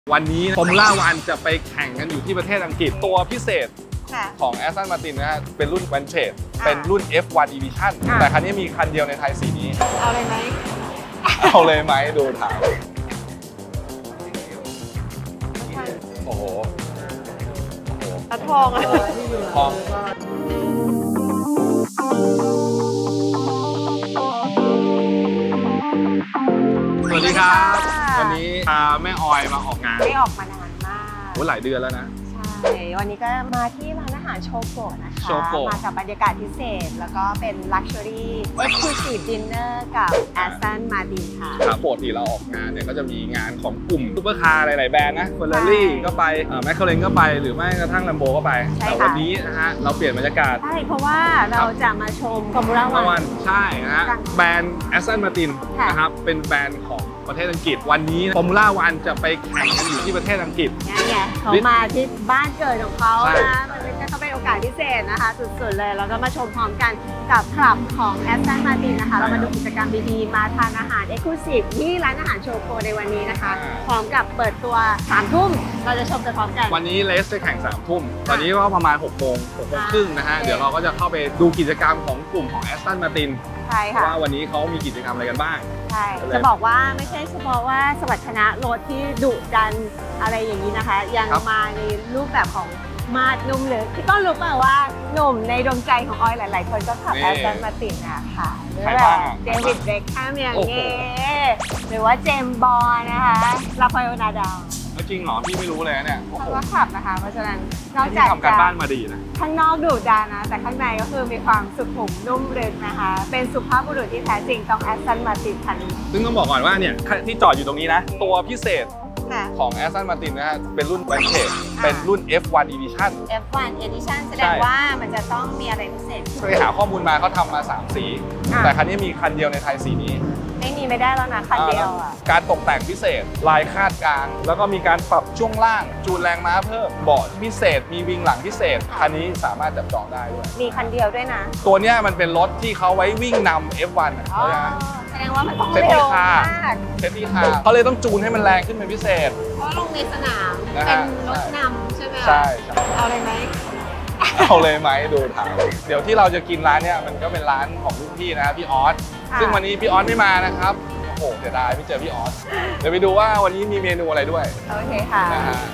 วันนี้ฟอร์มูล่าวันจะไปแข่งกันอยู่ที่ประเทศอังกฤษตัวพิเศษของ Aston Martin นะฮะเป็นรุ่น Vantage เป็นรุ่น F1 Edition แต่คันนี้มีคันเดียวในไทยสีนี้เอาเลยไหมเอาเลยไหมดูถามโอ้โหทองอะทองสวัสดีครับวันนี้พาแม่ออยมาออกงานไม่ออกมานานมากหลายเดือนแล้วนะใช่วันนี้ก็มาที่ร้านอาหารโชโกะนะคะมากับบรรยากาศพิเศษแล้วก็เป็น Luxury Exclusive Dinner กับ Aston Martin ค่ะครับปกติเราออกงานเนี่ยก็จะมีงานของกลุ่มซุปเปอร์คาร์หลายๆแบรนด์นะ Ferrari ก็ไปMcLaren ก็ไปหรือไม่กระทั่ง Lambo ก็ไปแต่วันนี้นะฮะเราเปลี่ยนบรรยากาศใช่เพราะว่าเราจะมาชมฟอร์มูล่าวันใช่นะฮะแบรนด์ Aston Martin นะครับเป็นแบรนด์ของประเทศอังกฤษวันนี้ฟอร์มูล่าวันจะไปแข่งกันอยู่ที่ประเทศอังกฤษไงเขามาที่บ้านเกิดของเขานะมันก็เป็นโอกาสพิเศษนะคะสุดๆเลยแล้วก็มาชมพร้อมกันกับคลับของ Aston Martin นะคะเรามาดูกิจกรรมดีๆมาทานอาหาร Exclusive ที่ร้านอาหารโชโกในวันนี้นะคะพร้อมกับเปิดตัว 3 ทุ่มเราจะชมกันพร้อมกันวันนี้เลสจะแข่ง 3 ทุ่มตอนนี้ก็ประมาณ 6 โมงครึ่งนะฮะเดี๋ยวเราก็จะเข้าไปดูกิจกรรมของกลุ่มของ Aston Martin ใช่ค่ะว่าวันนี้เขามีกิจกรรมอะไรกันบ้างใช่จะบอกว่าไม่ใช่เฉพาะว่าสมรรถนะรถที่ดุดันอะไรอย่างนี้นะคะยังมาในรูปแบบของมาดนุ่มเลยพี่ต้นรู้เปล่าว่าหนุ่มในดวงใจของออยหลายๆคนก็ขับแอสตันมาตินนะคะหรือแบบเดวิดเบคแฮมอย่างเงี้ยหรือว่าเจมส์บอนด์นะคะราฟาเอลนาดาลจริงเหรอพี่ไม่รู้เลยเนี่ยเขาก็ขับนะคะเพราะฉะนั้นนอกจากทำการบ้านมาดีนะข้างนอกดุดันนะแต่ข้างในก็คือมีความสุขุมนุ่มลึกนะคะเป็นสุภาพบุรุษที่แท้จริงต้องแอสตันมาตินคันนี้ซึ่งต้องบอกก่อนว่าเนี่ยที่จอดอยู่ตรงนี้นะตัวพิเศษของ Aston Martin นะฮะเป็นรุ่น Vantage เป็นรุ่น F1 Edition F1 Edition แสดงว่ามันจะต้องมีอะไรพิเศษช่วยหาข้อมูลมาเขาทำมา3สีแต่คันนี้มีคันเดียวในไทยสีนี้ไม่ได้แล้วนะคันเดียวอ่ะการตกแต่งพิเศษลายคาดกลางแล้วก็มีการปรับช่วงล่างจูนแรงม้าเพิ่มเบาะพิเศษมีวิงหลังพิเศษคันนี้สามารถจับจองได้ด้วยมีคันเดียวด้วยนะตัวนี้มันเป็นรถที่เขาไว้วิ่งนำ F1 แสดงว่ามันต้องเร็วมากเซฟตี้คาร์เขาเลยต้องจูนให้มันแรงขึ้นเป็นพิเศษเพราะลงในสนามเป็นรถนำใช่ไหมใช่เอาเลยไหมเอาเลยไหมดูถามเดี๋ยวที่เราจะกินร้านเนี้ยมันก็เป็นร้านของรุ่นพี่นะพี่ออสซึ่งวันนี้พี่ออสไม่มานะครับโอ้โหเสียดายไม่เจอพี่ออสเดี๋ยวไปดูว่าวันนี้มีเมนูอะไรด้วยโอเคค่ะ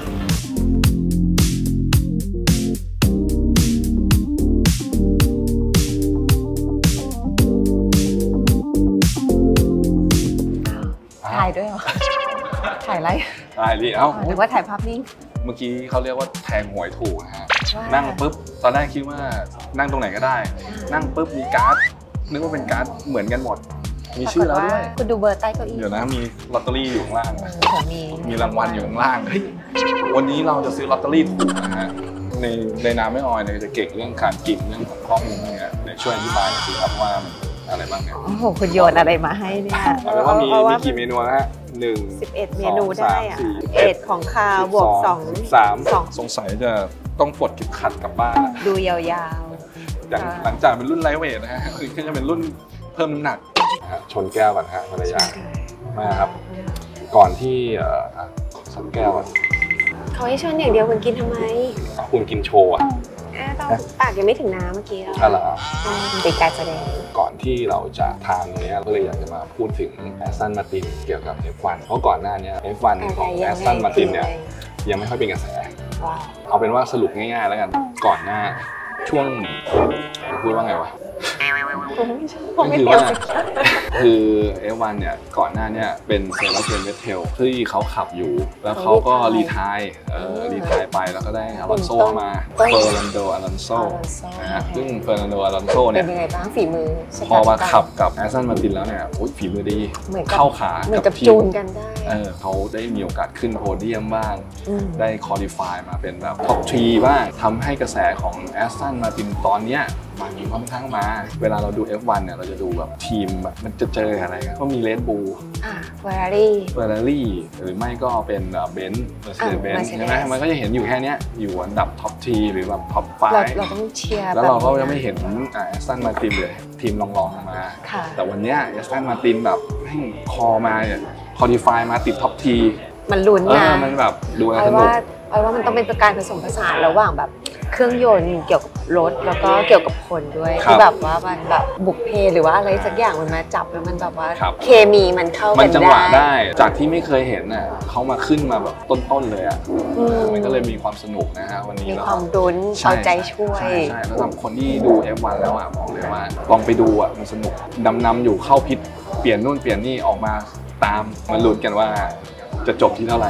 ถ่ายด้วยเหรอถ่ายอะไรถ่ายดิเอ้าหรือว่าถ่ายภาพนิ่งเมื่อกี้เขาเรียกว่าแทงหวยถูกนะฮะนั่งปุ๊บตอนแรกคิดว่านั่งตรงไหนก็ได้นั่งปุ๊บมีการ์ดนึกว่าเป็นการ์ดเหมือนกันหมดมีชื่อแล้วด้วยคุณดูเบอร์ใต้เก้าอี้เดี๋ยวนะมีลอตเตอรี่อยู่ข้างล่างมีรางวัลอยู่ข้างล่างเฮ้ยวันนี้เราจะซื้อลอตเตอรี่ถูกนะฮะในนามไม่ออยเนี่ยจะเก่งเรื่องการกินเรื่องของข้อมูลเนี่ยช่วยอธิบายหน่อยสิครับว่าอะไรบ้างเนี่ยโอ้โหคุณโยนอะไรมาให้เนี่ยเอาเป็นว่ามีกี่เมนูนะฮะ 11 เมนูได้อะ11ของคาบวก 2สงสัยจะต้องปลดเข็มขัดกลับบ้านดูยาวๆหลังจากเป็นรุ่นไลท์เวทนะฮะคือจะเป็นรุ่นเพิ่มน้ำหนักชนแก้วก่อนฮะภรรยามาครับก่อนที่ชนแก้วเขาให้ชนอย่างเดียวคุณกินทำไมคุณกินโชว์อ่ะปากยังไม่ถึงน้ำเมื่อกี้แล้วเป็นการแสดงก่อนที่เราจะทานตรงนี้ก็เลยอยากจะมาพูดถึง Aston Martin เกี่ยวกับ F1 เพราะก่อนหน้านี้ F1 ของ Aston Martin เนี่ยยังไม่ค่อยเป็นกระแสเอาเป็นว่าสรุปง่ายๆแล้วกันก่อนหน้าช่วงพูดว่าไงวะคือ F1 เนี่ยก่อนหน้าเนี่ยเป็นเซเลบเรนเวทเทลที่เขาขับอยู่แล้วเขาก็รีไทร์ไปแล้วก็ได้อลอนโซมาเฟอร์นันโดอลอนโซนะฮะซึ่งเฟอร์นันโดอลอนโซเนี่ยเป็นยังไงบ้างฝีมือพอมาขับกับแอสตันมาตินแล้วเนี่ยฝีมือดีเข้าขากับทีมกันได้เขาได้มีโอกาสขึ้นโพเดียมบ้างได้คอลิฟายมาเป็นแบบท็อป3บ้างทำให้กระแสของแอสตันมาตินตอนเนี้ยมันมีค่อนข้างมาเวลาเราดู F1 เนี่ยเราจะดูแบบทีมแบบมันจะเจออะไรก็มีเรดบูลเฟอร์รารี่หรือไม่ก็เป็นเบนซ์เมอร์เซเดสเบนซ์ใช่ไหมมันก็จะเห็นอยู่แค่นี้อยู่อันดับท็อปทีหรือแบบท็อป5 เราต้องเชียร์แล้วเราก็ยังไม่เห็นแอสตันมาตินเลยทีมรองๆมาแต่วันนี้แอสตันมาตินแบบคอมาเนี่ยคอลิฟายมาติดท็อปทีมันลุ้นนะมันแบบดูแล้วสนุกว่ามันต้องเป็นการผสมผสานระหว่างแบบเครื่องยนต์เกี่ยวกับรถแล้วก็เกี่ยวกับคนด้วยที่แบบว่ามันแบบบุกเพหรือว่าอะไรสักอย่างมันมาจับแล้วมันแบบว่าเคมีมันเข้ากันได้มันจังหวะได้จากที่ไม่เคยเห็นน่ะเขามาขึ้นมาแบบต้นๆเลยอ่ะมันก็เลยมีความสนุกนะฮะวันนี้มีความรุ้นเอาใจช่วยใช่แล้วสำหรับคนที่ดู F1 แล้วอ่ะบอกเลยว่าลองไปดูอ่ะมันสนุกดำอยู่เข้าพิษเปลี่ยนนู่นเปลี่ยนนี่ออกมาตามมาลุ้นกันว่าจะจบที่เท่าไหร่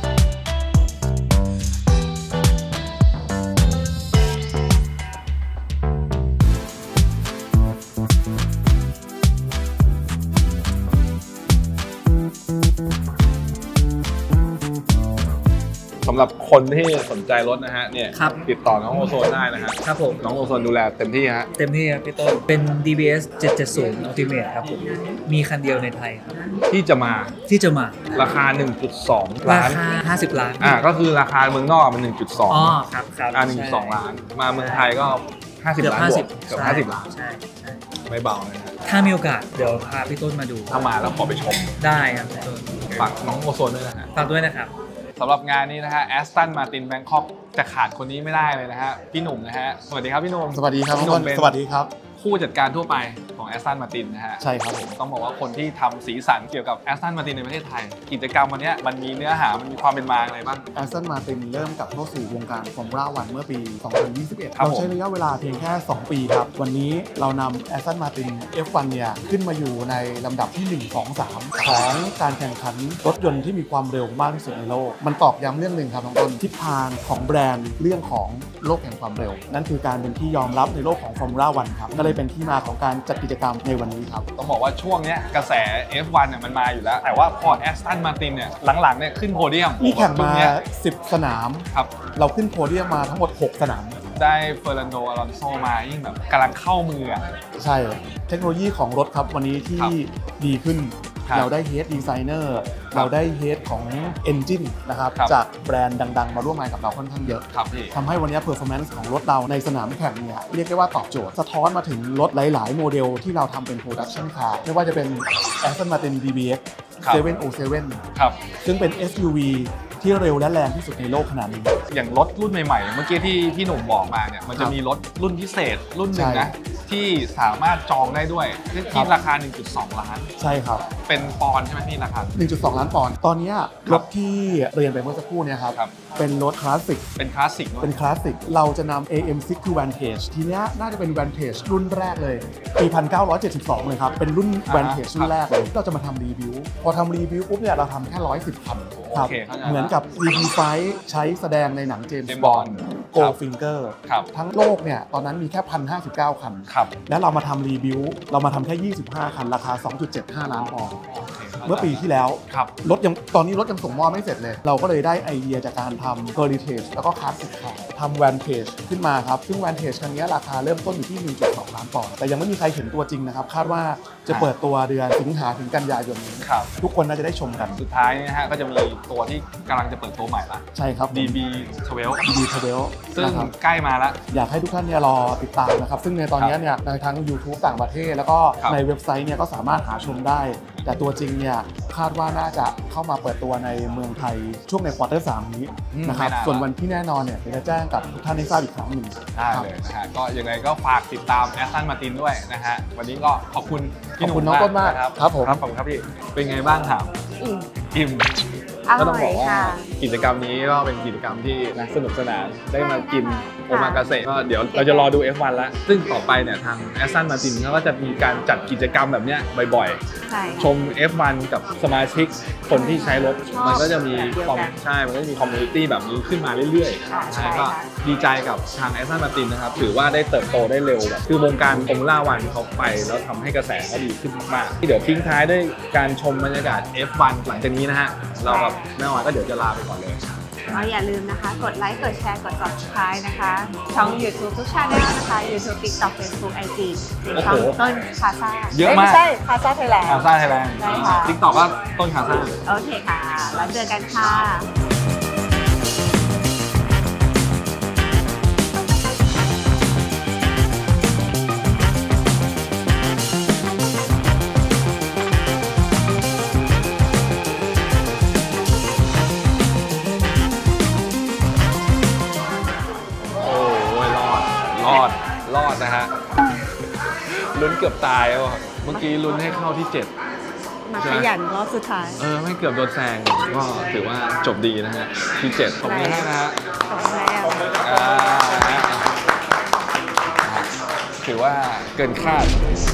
สำหรับคนที่สนใจรถนะฮะเนี่ยติดต่อน้องโอโซนได้นะฮะครับผมน้องโอโซนดูแลเต็มที่ฮะเต็มที่ครับพี่ต้นเป็น DBS 770 Ultimate ครับผมมีคันเดียวในไทยครับที่จะมาราคา 1.2 ล้านราคา50 ล้านก็คือราคาเมืองนอกมัน 1.2 อ๋อครับ 1.2 ล้านมาเมืองไทยก็50 ล้านเกือบ50 ล้านใช่ไม่เบาเลยครับถ้ามีโอกาสเดี๋ยวพาพี่ต้นมาดูถ้ามาแล้วขอไปชมได้ครับพี่ต้นฝากน้องโอโซนด้วยนะฮะฝากด้วยนะครับสำหรับงานนี้นะฮะแอสตันมาตินแบงคอกจะขาดคนนี้ไม่ได้เลยนะฮะพี่หนุ่มนะฮะสวัสดีครับพี่หนุ่มสวัสดีครับพี่หนุ่มสวัสดีครับผู้จัดการทั่วไปของแอสตันมาตินนะฮะใช่ครับผมต้องบอกว่าคนที่ทำสีสันเกี่ยวกับแอสตันมาตินในประเทศไทยกิจกรรมวันนี้มันมีเนื้อหามันมีความเป็นมาอะไรบ้างแอสตันมาตินเริ่มกลับเข้าสู่วงการฟอร์มูล่าวันเมื่อปี 2021 เราใช้ระยะเวลาเพียงแค่ 2 ปีครับวันนี้เรานำแอสตันมาติน F1 เนี่ยขึ้นมาอยู่ในลำดับที่ 1 2 3 ของการแข่งขันรถยนต์ที่มีความเร็วมากที่สุดในโลกมันตอกย้ำเรื่องหนึ่งครับน้องต้นทิศทางของแบรนด์เรื่องของโลกแห่งความเร็วนั่นคือการเป็นที่ยอมรับในโลกของฟอร์มูล่าวันครับก็เลยเป็นที่มาของการจัดกิจกรรมในวันนี้ครับต้องบอกว่าช่วงนี้กระแส F1 เนี่ยมันมาอยู่แล้วแต่ว่าพอแอสตันมาตินเนี่ยหลังๆเนี่ยขึ้นโพเดียมนี่แข่งมา10 สนามครับเราขึ้นโพเดียมมาทั้งหมด6 สนามได้เฟอร์นันโดอลอนโซมายิ่งแบบกำลังเข้ามือใช่เทคโนโลยีของรถครับวันนี้ที่ดีขึ้นเราได้เฮดดีไซเนอร์เราได้เฮดของ Engine นะครับจากแบรนด์ดังๆมาร่วมงานกับเราค่อนข้างเยอะทำให้วันนี้ performance ของรถเราในสนามแข่งเนี่ยเรียกได้ว่าตอบโจทย์สะท้อนมาถึงรถหลายๆโมเดลที่เราทำเป็น production car ไม่ว่าจะเป็น Aston Martin DBX 707ซึ่งเป็น SUV ที่เร็วและแรงที่สุดในโลกขนาดนี้อย่างรถรุ่นใหม่ๆเมื่อกี้ที่พี่หนุ่มบอกมาเนี่ยมันจะมีรถรุ่นพิเศษรุ่นหนึ่งนะที่สามารถจองได้ด้วยที่ราคา 1.2 ล้านใช่ครับเป็นปอนด์ใช่ไหมพี่ราคา 1.2 ล้านปอนด์ตอนนี้รถที่เรียนไปเมื่อสักครู่เนี่ยครับเป็นรถคลาสสิกเป็นคลาสสิกเราจะนำ AM6 คือ Vantage ทีนี้น่าจะเป็น Vantage รุ่นแรกเลยปี 1972 เลยครับเป็นรุ่น Vantage รุ่นแรกเลยเราจะมาทำรีวิวพอทำรีวิวปุ๊บเนี่ยเราทำแค่110 คันครับเหมือนกับ EV5 ใช้แสดงในหนังเจมส์บอนด์โกลฟิงเกอร์ทั้งโลกเนี่ยตอนนั้นมีแค่ 1,059 คันแล้วเรามาทำรีวิวเรามาทำแค่ 25 คันราคา 2.75 ล้านปอนด์เมื่อปีที่แล้วรถยังตอนนี้รถยังส่งมอบไม่เสร็จเลยเราก็เลยได้ไอเดียจากการทำ Heritage แล้วก็ Classic ทำ Vantage ขึ้นมาครับซึ่ง Vantage คันนี้ราคาเริ่มต้นอยู่ที่ 1.2 ล้านปอนด์แต่ยังไม่มีใครเห็นตัวจริงนะครับคาดว่าจะเปิดตัวเดือนสิงหาถึงกันยายนนี้ทุกคนน่าจะได้ชมกันสุดท้ายนะฮะก็จะมีตัวที่กำลังจะเปิดตัวใหม่ละใช่ครับ DB12 ซึ่งใกล้มาแล้วอยากให้ทุกท่านเนี่ยรอติดตามนะครับซึ่งในตอนนี้เนี่ยในทั้ง YouTube ต่างประเทศแล้วก็ในเว็บไซต์เนี่ยก็สามารถหาชมได้แต่ตัวจริงเนี่ยคาดว่าน่าจะเข้ามาเปิดตัวในเมืองไทยช่วงในควอเตอร์ 3 นี้นะครับส่วนวันที่แน่นอนเนี่ยจะแจ้งกับทุกท่านให้ทราบอีกครั้งหนึ่งได้เลยนะฮะก็ยังไงก็ฝากติดตามแอสตันมาตินด้วยนะฮะวันนี้ก็ขอบคุณพี่หนุ่มน้องต้นมากครับผมขอบคุณครับพี่เป็นไงบ้างครับอิ่มก็ต้องบอกว่ากิจกรรมนี้ก็เป็นกิจกรรมที่สนุกสนานได้มากินโอมากาเสะก็เดี๋ยวเราจะรอดู F1 แล้วซึ่งต่อไปเนี่ยทางแอสตันมาตินเขาก็จะมีการจัดกิจกรรมแบบนี้บ่อยๆชม F1 กับสมาชิกคนที่ใช้รถมันก็จะมีมันก็จะมีคอมมูนิตี้แบบนี้ขึ้นมาเรื่อยๆก็ดีใจกับทางแอสตันมาตินนะครับถือว่าได้เติบโตได้เร็วแบบคือวงการฟอร์มูล่าวันเขาไปแล้วทำให้กระแสเขาดีขึ้นมากๆเดี๋ยวทิ้งท้ายด้วยการชมบรรยากาศ F1 หลังจากนี้นะฮะเราแบบแม่หวานก็เดี๋ยวจะลาไปก่อนเลยก็อย่าลืมนะคะกดไลค์กดแชร์กด Subscribe นะคะช่อง YouTube ทุก Channel นะคะ YouTube TikTok Facebook IG ช่องต้นคาซ่าเยอะมากไม่ใช่คาซ่าไทยแลนด์ใช่ค่ะ TikTok ก็ต้นคาซ่าโอเคค่ะแล้วเจอกันค่ะลุ้นเกือบตายอ่ะเมื่อกี้ลุ้นให้เข้าที่ 7 มาขยันรอบสุดท้ายไม่เกือบโดนแซงก็ถือว่าจบดีนะฮะที่7ขอบคุณให้นะฮะถือว่าเกินคาด